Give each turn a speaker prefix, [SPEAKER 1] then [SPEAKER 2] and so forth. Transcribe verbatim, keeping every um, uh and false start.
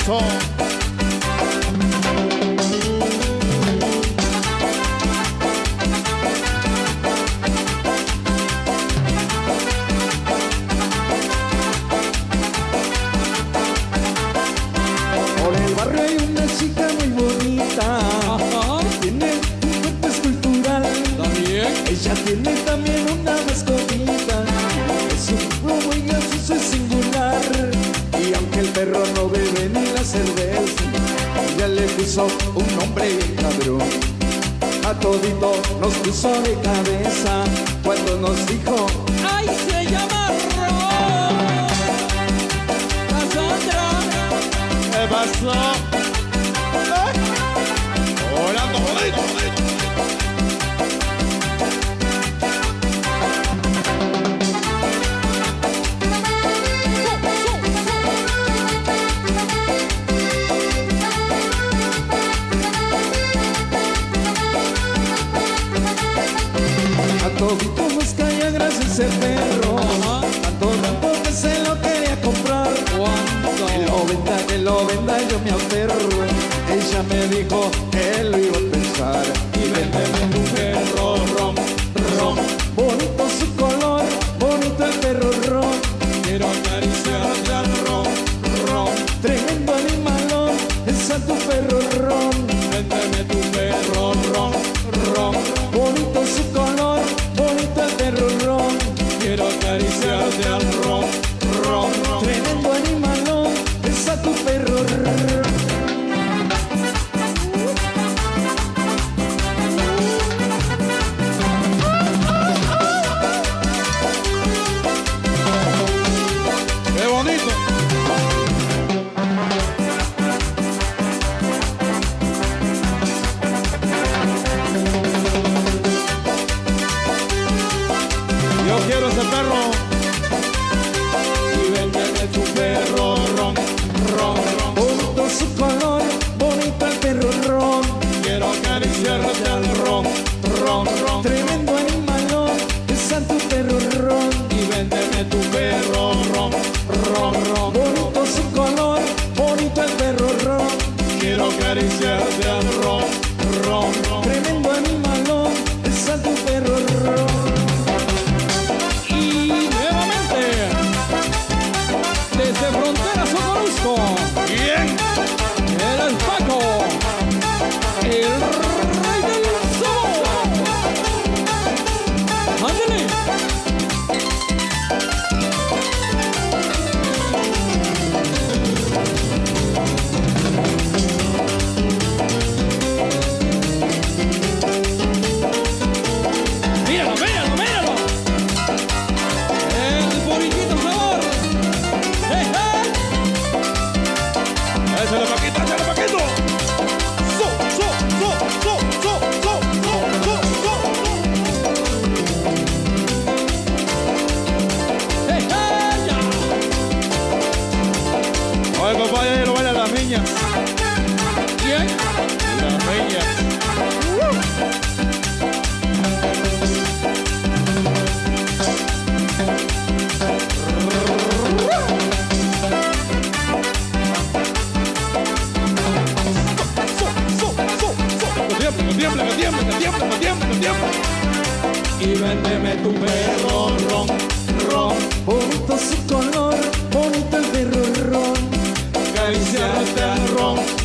[SPEAKER 1] Eso.
[SPEAKER 2] Por el barrio hay una chica muy bonita.
[SPEAKER 3] Ajá.
[SPEAKER 2] Tiene un cuerpo escultural.
[SPEAKER 3] También.
[SPEAKER 2] Ella tiene también una mascotita. Es un tipo muy gracioso y singular. Y aunque el perro no bebe ni la cerveza, ella le puso un nombre bien cabrón. A todito nos puso de cabeza cuando nos dijo:
[SPEAKER 3] ¡Ay, se llama Ron! ¡Cassandra!
[SPEAKER 1] ¿Qué pasó? ¿Eh? Hola, jodito, jodito.
[SPEAKER 2] a todito nos caía gracias ese perro.
[SPEAKER 3] Ajá.
[SPEAKER 2] Tanto, tanto que se lo quería comprar.
[SPEAKER 3] ¿Cuánto?
[SPEAKER 2] Que lo venda, que lo venda, yo me aferro. Ella me dijo que lo iba a pensar.
[SPEAKER 3] Y véndeme tu perro, ron, ron.
[SPEAKER 2] Bonito su color, bonito el perro ron.
[SPEAKER 3] Quiero acariciarte al ron, ron.
[SPEAKER 2] Tremendo animalón, es a tu perro ron.
[SPEAKER 3] Véndeme tu perro, ron, ron.
[SPEAKER 2] Bonito su color, bonito el perro ron.
[SPEAKER 3] Quiero acariciarte al ron, ron, ron.
[SPEAKER 2] Tremendo animalón, es a tu perro ron.
[SPEAKER 1] ¡Qué bonito! Yo quiero ese perro.
[SPEAKER 3] Y véndeme tu perro, ron, ron, ron.
[SPEAKER 2] Bonito su color, bonito el perro ron.
[SPEAKER 3] Quiero acariciarte al ron, ron, ron.
[SPEAKER 2] Tremendo animalón, es a tu perro ron.
[SPEAKER 3] Y véndeme tu perro, ron, ron, ron.
[SPEAKER 2] Bonito su color, bonito el perro ron.
[SPEAKER 3] Quiero acariciarte al ron, ron, ron.
[SPEAKER 2] Tremendo animalón, es a tu perro ron.
[SPEAKER 3] Y nuevamente, desde Frontera Socorusco,
[SPEAKER 1] Bien.
[SPEAKER 3] era el Paco, el rey del sabor. ¡Ándale! ¡Míralo, míralo, míralo! El Boriquito Sabor. ¡Hey, hey!
[SPEAKER 1] Échale, Paquito, échale, Paquito. So, so, so, so, so, so, so, so,
[SPEAKER 3] ¡Hey, hey! ¡Ya!
[SPEAKER 1] so. Oye, compadre, ahí lo bailan las niñas.
[SPEAKER 3] ¿Quién?
[SPEAKER 1] Las niñas. Que tiemble, que tiemble, que tiemble, que tiemble, que tiemble, que tiemble.
[SPEAKER 3] Y véndeme tu perro, ron, ron.
[SPEAKER 2] Bonito su color, bonito el perro ron.
[SPEAKER 3] Acariciarte al ron,